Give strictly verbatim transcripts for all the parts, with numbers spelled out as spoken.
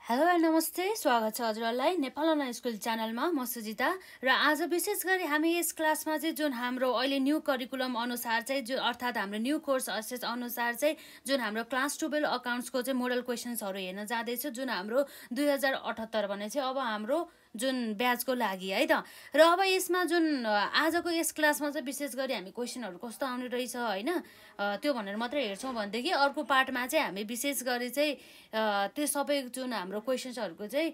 Hello and नमस्ते, स्वागत छ हजुरहरूलाई Nepal N O S school च्यानलमा। म सुजिता र आज विशेष गरी हामी यस क्लासमा चाहिँ जुन हाम्रो अहिले न्यू करिकुलम अनुसार चाहिँ जो अर्थात् हाम्रो न्यू कोर्स असेस अनुसार चाहिँ जुन हाम्रो क्लास टुवेल्भ अकाउन्ट्सको चाहिँ मोडल क्वेसन्सहरू हेर्न जाँदैछ, जुन हाम्रो दुई हजार अठहत्तर भने चाहिँ अब हाम्रो जुन ब्याचको लागि है त। र अब यसमा जुन आजको यस क्लासमा चाहिँ विशेष गरी हामी क्वेसनहरू कस्तो आउने रहेछ होइन त्यो भनेर मात्रै हेर्छौँ भनेदेखि अर्को पार्टमा चाहिँ हामी विशेष गरी चाहिँ त्यो सबै जुन हाम्रो क्वेसन्सहरूको चाहिँ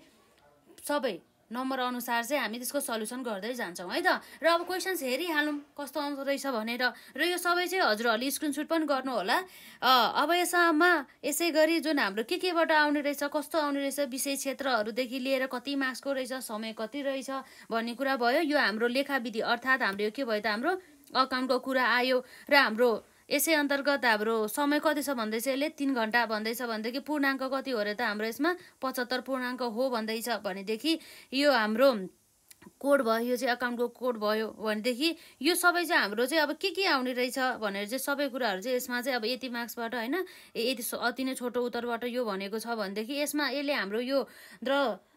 सबै नम्बर अनुसार चाहिँ हामी त्यसको सल्युसन गर्दै जान्छौँ है त। र अब क्वेसन्स हेरिहालौँ कस्तो आउँदो रहेछ भनेर, र यो सबै चाहिँ हजुरहरूले स्क्रिनसट पनि गर्नु होला। अब यसमा यसै गरी जुन हाम्रो के केबाट आउने रहेछ, कस्तो आउने रहेछ, विषय क्षेत्रहरूदेखि लिएर कति मार्क्सको रहेछ, समय कति रहेछ भन्ने कुरा भयो। यो हाम्रो लेखाविधि अर्थात् हाम्रो यो के भयो त हाम्रो अकाउन्टको कुरा आयो। र हाम्रो यसै अन्तर्गत हाम्रो समय कति छ भन्दैछ, यसले तीन घन्टा भन्दैछ भनेदेखि पूर्णाङ्क कति हो र त हाम्रो यसमा पचहत्तर पूर्णाङ्क हो भन्दैछ भनेदेखि यो हाम्रो कोड भयो, यो चाहिँ अकाउन्टको कोड भयो भनेदेखि यो सबै चाहिँ हाम्रो चाहिँ अब के के आउने रहेछ भनेर चाहिँ सबै कुराहरू चाहिँ यसमा चाहिँ अब यति मार्क्सबाट होइन यति अति नै छोटो उत्तरबाट यो भनेको छ भनेदेखि यसमा यसले हाम्रो यो द्र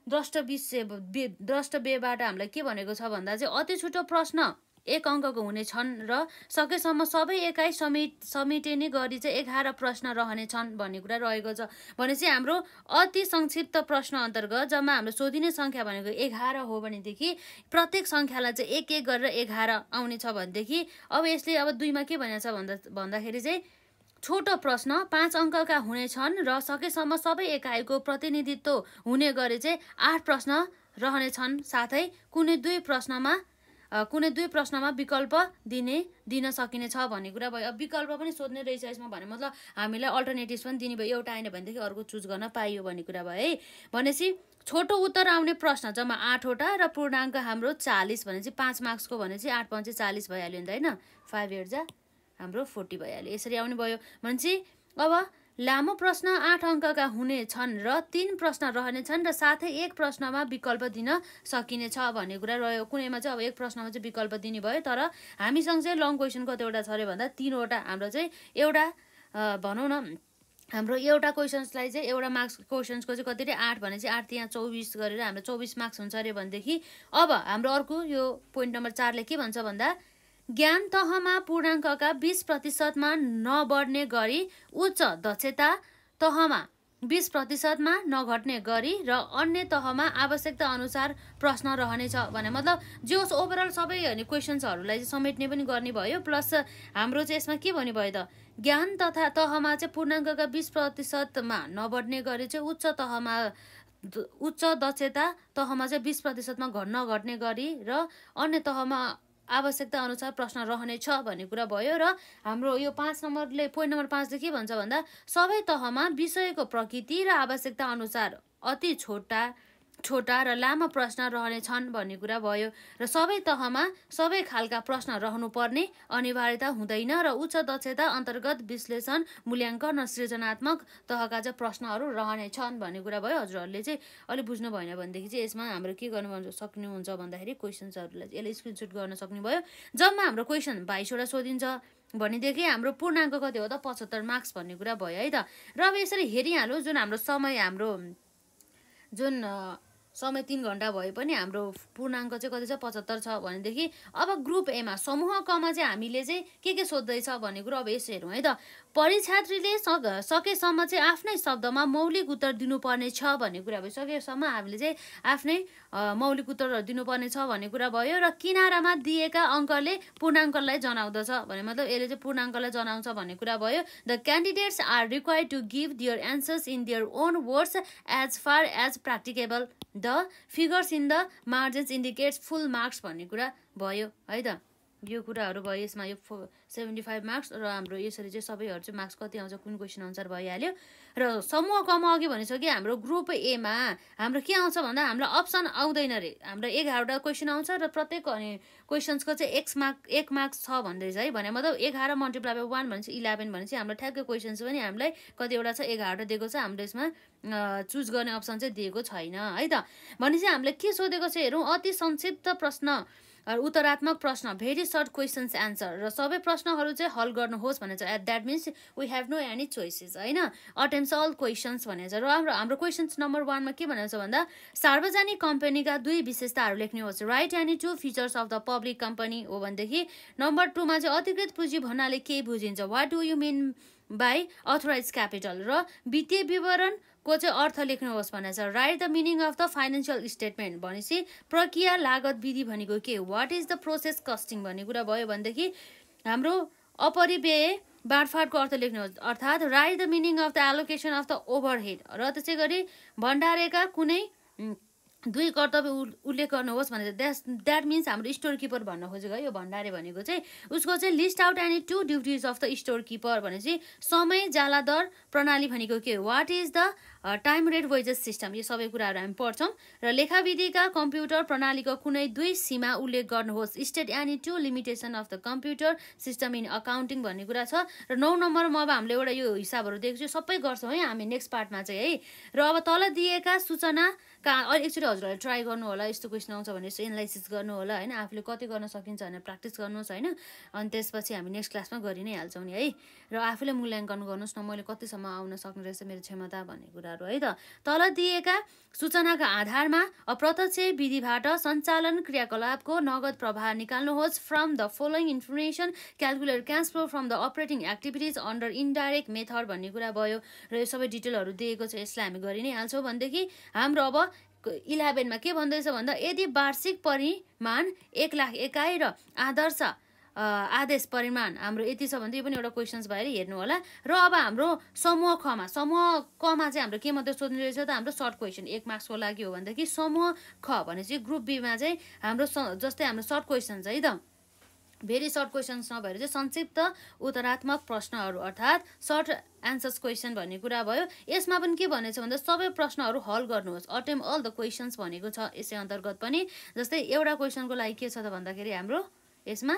द्रष्टविषय द्रष्टव्यबाट हामीलाई के भनेको छ भन्दा चाहिँ अति छोटो प्रश्न एक अङ्कको हुनेछन् र सकेसम्म सबै एकाइ समेट समेटिने गरी चाहिँ एघार प्रश्न रहनेछन् भन्ने कुरा रहेको छ। भनेपछि हाम्रो अति संक्षिप्त प्रश्न अन्तर्गत जम्मा हाम्रो सोधिने सङ्ख्या भनेको एघार हो भनेदेखि प्रत्येक सङ्ख्यालाई चाहिँ एक एक गरेर एघार आउनेछ भनेदेखि अब यसले अब दुईमा के भनेको छ भन्दा भन्दाखेरि चाहिँ छोटो प्रश्न पाँच अङ्कका हुनेछन् र सकेसम्म सबै एकाइको प्रतिनिधित्व हुने गरी चाहिँ आठ प्रश्न रहनेछन्, साथै कुनै दुई प्रश्नमा कुनै दुई प्रश्नमा विकल्प दिने दिन सकिनेछ भन्ने कुरा भयो। अब विकल्प पनि सोध्ने रहेछ यसमा भने मतलब हामीलाई अल्टरनेटिभ्स पनि दिने भयो, एउटा आएन भनेदेखि अर्को चुज गर्न पाइयो भन्ने कुरा भयो है। भनेपछि छोटो उत्तर आउने प्रश्न जम्मा आठवटा र पूर्णाङ्क हाम्रो चालिस भने चाहिँ पाँच मार्क्सको भने चाहिँ आठ पाँच चालिस भइहाल्यो नि त होइन, फाइभ एट जा हाम्रो फोर्टी भइहाल्यो, यसरी आउने भयो। भनेपछि अब लामो प्रश्न आठ अङ्कका हुनेछन् र तीन प्रश्न रहनेछन् र साथै एक प्रश्नमा विकल्प दिन सकिनेछ भन्ने कुरा रह्यो। कुनैमा चाहिँ अब एक प्रश्नमा चाहिँ विकल्प दिने भयो, तर हामीसँग चाहिँ लङ क्वेसन कतिवटा छ अरे भन्दा तीनवटा हाम्रो चाहिँ एउटा भनौँ न हाम्रो एउटा क्वेसन्सलाई चाहिँ एउटा मार्क्स क्वेसन्सको चाहिँ कति रे आठ भने चाहिँ आठ त्यहाँ चौबिस गरेर हाम्रो चौबिस मार्क्स हुन्छ अरे भनेदेखि अब हाम्रो अर्को यो पोइन्ट नम्बर चारले के भन्छ भन्दा ज्ञान तहमा पूर्णाङ्कका बीस प्रतिशतमा नबढ्ने गरी उच्च दक्षता तहमा बीस प्रतिशतमा नघट्ने गरी र अन्य तहमा आवश्यकता अनुसार प्रश्न रहनेछ भने मतलब जे होस् ओभरअल सबै होइन क्वेसन्सहरूलाई चाहिँ समेट्ने पनि गर्ने भयो। प्लस हाम्रो चाहिँ यसमा के भन्ने भयो त ज्ञान तथा तहमा चाहिँ पूर्णाङ्कका बीस प्रतिशतमा नबढ्ने गरी चाहिँ उच्च तहमा उच्च दक्षता तहमा चाहिँ बीस प्रतिशतमा घट नघट्ने गरी र अन्य तहमा आवश्यकता अनुसार प्रश्न रहनेछ भन्ने कुरा भयो। र हाम्रो यो पाँच नम्बरले पोइन्ट नम्बर पाँचले के भन्छ भन्दा सबै तहमा विषयको प्रकृति र आवश्यकता अनुसार अति छोटा छोटा र लामो प्रश्न रहनेछन् भन्ने कुरा भयो। र सबै तहमा सबै खालका प्रश्न रहनुपर्ने अनिवार्यता हुँदैन र उच्च दक्षता अन्तर्गत विश्लेषण मूल्याङ्कन र सृजनात्मक तहका चाहिँ प्रश्नहरू रहनेछन् भन्ने कुरा भयो। हजुरहरूले चाहिँ अलिक बुझ्नु भएन भनेदेखि चाहिँ यसमा हाम्रो के गर्नु सक्नुहुन्छ भन्दाखेरि क्वेसन्सहरूलाई यसले स्क्रिनसट गर्न सक्ने भयो। जम्मा हाम्रो क्वेसन बाइसवटा सोधिन्छ भनेदेखि हाम्रो पूर्णाङ्क कति हो त पचहत्तर मार्क्स भन्ने कुरा भयो है त। र अब यसरी हेरिहाल्नु जुन हाम्रो समय हाम्रो जुन समय तीन घन्टा भए पनि हाम्रो पूर्णाङ्क चाहिँ कति छ पचहत्तर छ भनेदेखि अब ग्रुप एमा समूह कमा चाहिँ हामीले चाहिँ के के सोध्दैछ भन्ने कुरो अब यसो हेरौँ है त। परीक्षार्थीले सकेसम्म चाहिँ आफ्नै शब्दमा मौलिक उत्तर दिनुपर्ने छ भन्ने कुरा भयो। सकेसम्म हामीले चाहिँ आफ्नै मौलिक उत्तरहरू दिनुपर्ने छ भन्ने कुरा भयो। र किनारामा दिएका अङ्कले पूर्णाङ्कलाई जनाउँदछ भने मतलब यसले चाहिँ पूर्णाङ्कलाई जनाउँछ भन्ने कुरा भयो। The candidates are required to give their answers in their own words as far as practicable the figures in the margins indicates full marks भन्ने कुरा भयो है त। यो कुराहरू भयो यसमा यो सेभेन्टी फाइभ मार्क्स र हाम्रो यसरी चाहिँ सबैहरू चाहिँ मार्क्स कति आउँछ कुन क्वेसन अनुसार भइहाल्यो। र समूह कमा अघि भनिसक्यो हाम्रो ग्रुप एमा हाम्रो के आउँछ भन्दा हामीलाई अप्सन आउँदैन रे, हाम्रो एघारवटा क्वेसन आउँछ र प्रत्येक अनि क्वेसन्सको चाहिँ एक्स मार्क एक मार्क्स छ भन्दैछ है भने मतलब एघार मल्टिप्लाई बाई वान भनेपछि इलेभेन भनेपछि हाम्रो ठ्याक्कै क्वेसन्स पनि हामीलाई कतिवटा छ एघारवटा दिएको छ, हाम्रो यसमा चुज गर्ने अप्सन चाहिँ दिएको छैन है त। भनेपछि हामीले के सोधेको छ हेरौँ, अति संक्षिप्त प्रश्न उत्तरात्मक प्रश्न भेरी सर्ट क्वेसन्स एन्सर र सबै प्रश्नहरू चाहिँ हल गर्नुहोस् भनेर छ। That means we have no any choices होइन। अटेम्प्स अल क्वेसन्स भनेर छ। र हाम्रो हाम्रो क्वेसन्स नम्बर वानमा के भनेको छ भन्दा सार्वजनिक कम्पनीका दुई विशेषताहरू लेख्नुहोस्। Write any two features of the public company हो भनेदेखि नम्बर टूमा चाहिँ अधिकृत पुँजी भन्नाले के बुझिन्छ, what do you mean by authorise capital र वित्तीय विवरण को चाहिँ अर्थ लेख्नुहोस् भनेको छ। Write the meaning of the financial statement भनेपछि प्रक्रिया लागत विधि भनेको के, what is the process costing भन्ने कुरा भयो भनेदेखि हाम्रो अपरिव्यय बाँडफाँडको अर्थ लेख्नुहोस्। अर्थात् write the meaning of the allocation of the overhead र त्यसै गरी भण्डारेका कुनै दुई कर्तव्य उल्लेख गर्नुहोस् भनेर द्याट द्याट मिन्स हाम्रो स्टोर किपर भन्न खोजेको है। यो भण्डारे भनेको चाहिँ उसको चाहिँ list out any two duties of the store keeper भनेपछि समय जाला दर प्रणाली भनेको के, what is the time rate wages system, यो सबै कुराहरू हामी पढ्छौँ। र लेखाविधिका कम्प्युटर प्रणालीको कुनै दुई सीमा उल्लेख गर्नुहोस्। State any two limitation of the computer system in accounting भन्ने कुरा छ। र नौ नम्बरमा अब हामीले एउटा यो हिसाबहरू दिएको छु, सबै गर्छौँ है हामी नेक्स्ट पार्टमा चाहिँ है। र अब तल दिएका सूचनाका एकचोटि हजुरहरूले ट्राई गर्नु होला, यस्तो क्वेसन आउँछ भने यसो एनालाइसिस गर्नु होला होइन, आफूले कति गर्न सकिन्छ भनेर प्र्याक्टिस गर्नुहोस् होइन। अनि त्यसपछि हामी नेक्स्ट क्लासमा गरि नै हाल्छौँ नि है। र आफूले मूल्याङ्कन गर्नुहोस् न मैले कतिसम्म आउन सक्ने रहेछ मेरो क्षमता भन्ने कुराहरू है त। तल दिएका सूचनाका आधारमा अप्रत्यक्ष विधिबाट सञ्चालन क्रियाकलापको नगद प्रवाह निकाल्नुहोस्। From the following information calculate cash flow from the operating activities under indirect method भन्ने कुरा भयो। र यो सबै डिटेलहरू दिएको छ, यसलाई हामी गरि नै हाल्छौँ भनेदेखि हाम्रो अब इलेभेनमा के भन्दैछ भन्दा यदि वार्षिक परिमाण एक लाख एकाइ र आदर्श आदेश परिमाण हाम्रो यति छ भने यो पनि एउटा क्वेसन्स भएर हेर्नु होला। र अब हाम्रो समूह खमा समूह कमा चाहिँ हाम्रो के मात्रै सोध्ने रहेछ त, हाम्रो सर्ट क्वेसन एक मार्क्सको लागि हो भनेदेखि समूह ख भनेपछि ग्रुप बीमा चाहिँ हाम्रो जस्तै हाम्रो सर्ट क्वेसन्स है त, भेरी सर्ट क्वेसन्स नभएर चाहिँ संक्षिप्त उत्तरात्मक प्रश्नहरू अर्थात् सर्ट एन्सर्स क्वेसन भन्ने कुरा भयो। यसमा पनि के भनेको छ भन्दा सबै प्रश्नहरू हल गर्नुहोस्। अटेम्प अल द क्वेसन्स भनेको छ यसै अन्तर्गत पनि। जस्तै एउटा क्वेसनको लागि के छ त भन्दाखेरि हाम्रो यसमा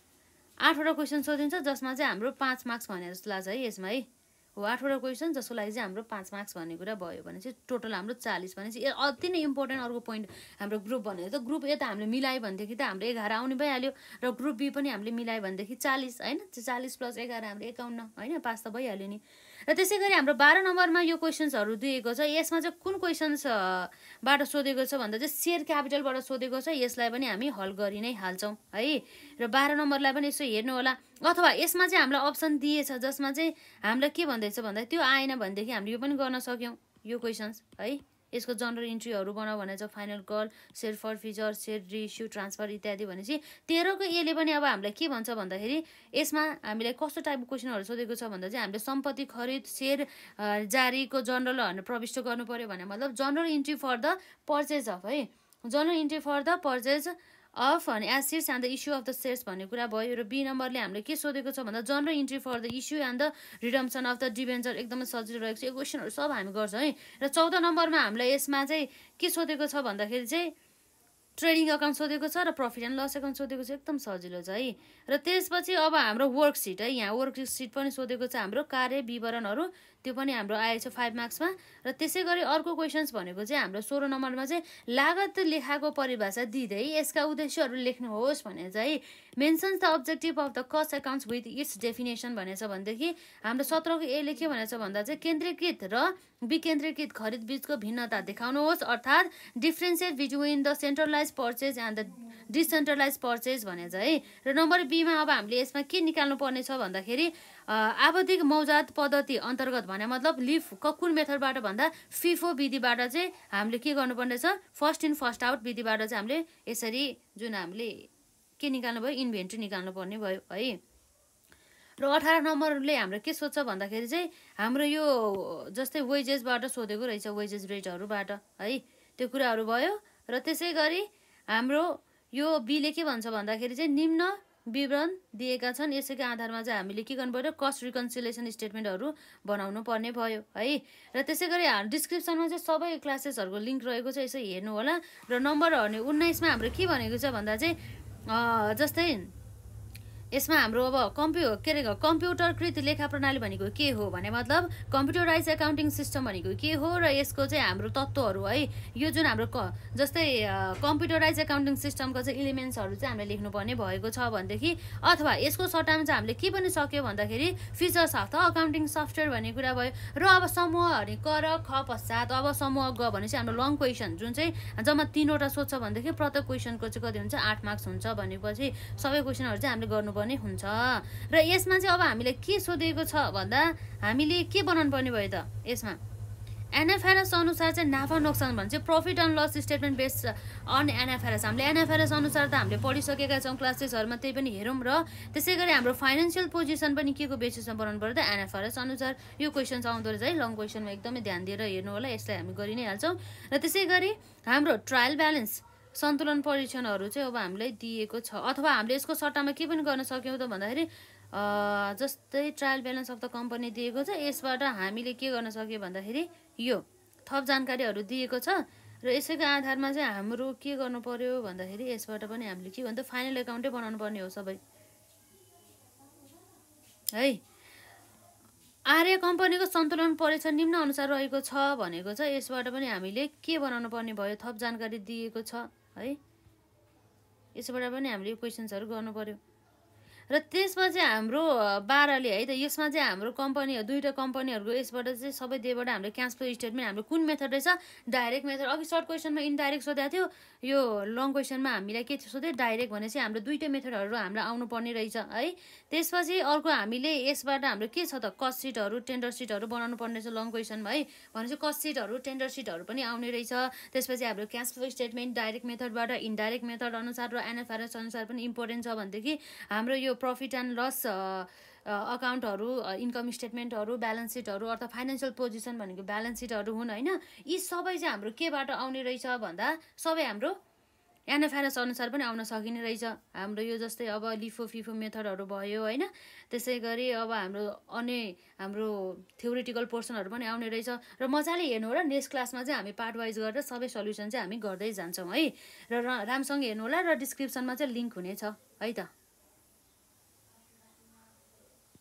आठवटा क्वेसन सोधिन्छ जसमा चाहिँ हाम्रो पाँच मार्क्स भनेर जस्तो लाग्छ है यसमा है। हो आठवटा क्वेसन जसको लागि चाहिँ हाम्रो पाँच मार्क्स भन्ने कुरा भयो भने चाहिँ टोटल हाम्रो चालिस भनेपछि अति नै इम्पोर्टेन्ट अर्को पोइन्ट हाम्रो ग्रुप भनेको त ग्रुप ए त हामीले मिलायो भनेदेखि त हाम्रो एघार आउने भइहाल्यो र ग्रुप बी पनि हामीले मिलायो भनेदेखि चालिस होइन, चालिस प्लस एघार हाम्रो एकाउन्न होइन, पास त भइहाल्यो नि। र त्यसै गरी हाम्रो बाह्र नम्बरमा यो क्वेसन्सहरू दिएको छ, यसमा चाहिँ कुन क्वेसन्सबाट सोधेको छ भन्दा चाहिँ सेयर क्यापिटलबाट सोधेको छ, यसलाई पनि हामी हल गरि नै हाल्छौँ है। र बाह्र नम्बरलाई पनि यसो हेर्नु होला। अथवा यसमा चाहिँ हामीलाई अप्सन दिएछ जसमा चाहिँ हामीलाई के भन्दैछ भन्दा त्यो आएन भनेदेखि हामीले यो पनि गर्न सक्यौँ यो क्वेसन्स है। यसको जनरल इन्ट्रीहरू बनाऊ भनेको छ, final call, share forfeiture, share reissue, transfer इत्यादि भनेपछि तेह्रको एले पनि अब हामीलाई के भन्छ भन्दाखेरि यसमा हामीलाई कस्तो टाइपको क्वेसनहरू सोधेको छ भन्दा चाहिँ हामीले सम्पत्ति खरिद सेयर जारीको जनरलहरू प्रविष्ट गर्नु पर्यो भने मतलब general entry for the purchase of है, general entry for the purchase of अनि assets and the issue of the shares भन्ने कुरा भयो। र बी नम्बरले हामीले के सोधेको छ भन्दा general entry for the issue and the redemption of the debenture, एकदमै सजिलो रहेको छ यो क्वेसनहरू सब हामी गर्छौँ है। र चौध नम्बरमा हामीलाई यसमा चाहिँ के सोधेको छ भन्दाखेरि चाहिँ ट्रेडिङ अकाउन्ट सोधेको छ र प्रफिट एन्ड लस अकाउन्ट सोधेको छ, एकदम सजिलो छ है। र त्यसपछि अब हाम्रो वर्कसिट है, यहाँ वर्कसिट पनि सोधेको छ हाम्रो कार्य विवरणहरू, त्यो पनि हाम्रो आएछ फाइभ मार्क्समा। र त्यसै गरी अर्को क्वेसन्स भनेको चाहिँ हाम्रो सोह्र नम्बरमा चाहिँ लागत लेखाको परिभाषा दिँदै यसका उद्देश्यहरू लेख्नुहोस् भनेर चाहिँ mentions the objective of the cost accounts with its definition भनेछ भनेदेखि हाम्रो सत्रको एले के भनेछ भन्दा चाहिँ केन्द्रीकृत र विकेन्द्रीकृत खरिद बीचको भिन्नता देखाउनुहोस् अर्थात् differentiate between the centralise purchase and the decentralise purchase भनेछ है। र नम्बर बीमा अब हामीले यसमा के निकाल्नु पर्ने छ भन्दाखेरि आवधिक मौजात पद्धति अन्तर्गत भने मतलब लिफ कुन मेथडबाट भन्दा फिफो विधिबाट चाहिँ हामीले के गर्नुपर्ने छ, फर्स्ट इन फर्स्ट आउट विधिबाट चाहिँ हामीले यसरी जुन हामीले के निकाल्नु भयो इन्भेन्ट्री निकाल्नु पर्ने भयो है। र अठार नम्बरले हाम्रो के सोध्छ भन्दाखेरि चाहिँ हाम्रो यो जस्तै वेजेसबाट सोधेको रहेछ, वेजेस रेटहरूबाट है, त्यो कुराहरू भयो। र त्यसै गरी हाम्रो यो बीले के भन्छ भन्दाखेरि चाहिँ निम्न विवरण दिएका छन्, यसैको आधारमा चाहिँ हामीले के गर्नु पर्यो कस्ट रिकन्सिलेसन स्टेटमेन्टहरू बनाउनु पर्ने भयो है। र त्यसै गरी डिस्क्रिप्सनमा चाहिँ सबै क्लासेसहरूको लिङ्क रहेको छ, यसो हेर्नु होला। र नम्बर उन्नाइसमा हाम्रो के भनेको छ भन्दा चाहिँ जस्तै यसमा हाम्रो अब कम्प्यु के अरे कम्प्युटरकृत लेखा प्रणाली भनेको के हो भने मतलब कम्प्युटराइज एकाउन्टिङ सिस्टम भनेको के हो र यसको चाहिँ हाम्रो तत्त्वहरू है यो जुन हाम्रो क जस्तै कम्प्युटराइज एकाउन्टिङ सिस्टमको चाहिँ इलिमेन्ट्सहरू चाहिँ हामीले लेख्नुपर्ने भएको छ भनेदेखि अथवा यसको सट्टामा चाहिँ हामीले के पनि सक्यो भन्दाखेरि features of the accounting software भन्ने कुरा भयो र अब समूह अनि क र ख पश्चात अब समूह ग भनेपछि हाम्रो लङ क्वेसन जुन चाहिँ जम्मा तीनवटा सोध्छ भनेदेखि प्रत्येक क्वेसनको चाहिँ कति हुन्छ आठ मार्क्स हुन्छ भनेपछि सबै क्वेसनहरू चाहिँ हामीले गर्नु पर्ने हुन्छ र यसमा चाहिँ अब हामीले के सोधेको छ भन्दा हामीले के बनाउनु पर्ने भयो त यसमा एनएफआरएस अनुसार चाहिँ नाफा नोक्सान भन्छ profit and loss statement based on NFRS हामीले एनएफआरएस अनुसार त हामीले पढिसकेका छौँ क्लास टेस्टहरूमा त्यही पनि हेरौँ र त्यसै गरी हाम्रो फाइनेन्सियल पोजिसन पनि के को बेसिसमा बनाउनु पर्यो त एनएफआरएस अनुसार यो क्वेसन आउँदो रहेछ है लङ क्वेसनमा एकदमै ध्यान दिएर हेर्नु होला यसलाई हामी गरि नै हाल्छौँ र त्यसै गरी हाम्रो ट्रायल ब्यालेन्स सन्तुलन परीक्षणहरू चाहिँ अब हामीलाई दिएको छ अथवा हामीले यसको सट्टामा के पनि गर्न सक्यौँ त भन्दाखेरि जस्तै trial balance of the company दिएको छ यसबाट हामीले के गर्न सक्यो भन्दाखेरि यो थप जानकारीहरू दिएको छ र यसैको आधारमा चाहिँ हाम्रो के गर्नु पर्यो भन्दाखेरि यसबाट पनि हामीले के भन्छ फाइनल एकाउन्टै बनाउनु पर्ने हो सबै है आर्य कम्पनीको सन्तुलन परीक्षण निम्न अनुसार रहेको छ भनेको छ यसबाट पनि हामीले के बनाउनु पर्ने भयो थप जानकारी दिएको छ है यसबाट पनि हामीले क्वेसन्सहरू गर्नु पर्यो र त्यसमा चाहिँ हाम्रो बाह्रले है त यसमा चाहिँ हाम्रो कम्पनी दुईवटा कम्पनीहरूको यसबाट चाहिँ सबै दिएबाट हाम्रो क्यास फ्लो स्टेटमेन्ट हाम्रो कुन मेथड रहेछ डाइरेक्ट मेथड अघि सर्ट क्वेसनमा इनडाइरेक्ट सोधेको थियो यो लङ क्वेसनमा हामीलाई के सोध्यो डाइरेक्ट भनेपछि हाम्रो दुईवटा मेथडहरू हाम्रो आउनुपर्ने रहेछ है त्यसपछि अर्को हामीले यसबाट हाम्रो के छ त कस्ट सिटहरू टेन्डर सिटहरू बनाउनु पर्ने रहेछ लङ क्वेसनमा है भनेपछि कस्ट सिटहरू टेन्डर सिटहरू पनि आउने रहेछ त्यसपछि हाम्रो क्यास फ्लो स्टेटमेन्ट डाइरेक्ट मेथडबाट इनडाइरेक्ट मेथड अनुसार र एनएफआरएस अनुसार पनि इम्पोर्टेन्ट छ भनेदेखि हाम्रो यो प्रफिट एन्ड लस अकाउन्टहरू इन्कम स्टेटमेन्टहरू ब्यालेन्स सिटहरू अर्थात् फाइनेन्सियल पोजिसन भनेको ब्यालेन्स सिटहरू हुन् होइन यी सबै चाहिँ हाम्रो केबाट आउने रहेछ भन्दा सबै हाम्रो एनएफआरएस अनुसार पनि आउन सकिने रहेछ हाम्रो यो जस्तै अब लिफो फिफो मेथडहरू भयो होइन त्यसै गरी अब हाम्रो अन्य हाम्रो थ्योरिटिकल पोर्सनहरू पनि आउने रहेछ र मजाले हेर्नु होला नेक्स्ट क्लासमा चाहिँ हामी पार्ट वाइज गरेर सबै सल्युसन चाहिँ हामी गर्दै जान्छौँ है र राम्रोसँग हेर्नु होला र डिस्क्रिप्सनमा चाहिँ लिङ्क हुनेछ है त